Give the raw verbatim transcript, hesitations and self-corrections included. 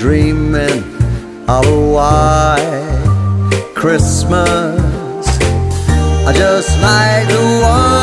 dreaming of a white Christmas. I just like the one